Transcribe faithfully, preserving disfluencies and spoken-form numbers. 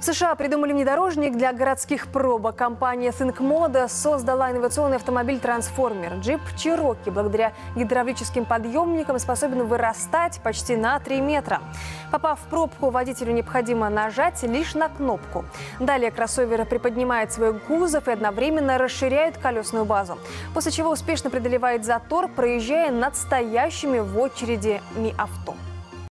В США придумали внедорожник для городских пробок. Компания Think Moda создала инновационный автомобиль-трансформер. Джип Cherokee благодаря гидравлическим подъемникам способен вырастать почти на три метра. Попав в пробку, водителю необходимо нажать лишь на кнопку. Далее кроссовер приподнимает свой кузов и одновременно расширяет колесную базу, после чего успешно преодолевает затор, проезжая над стоящими в очереди авто.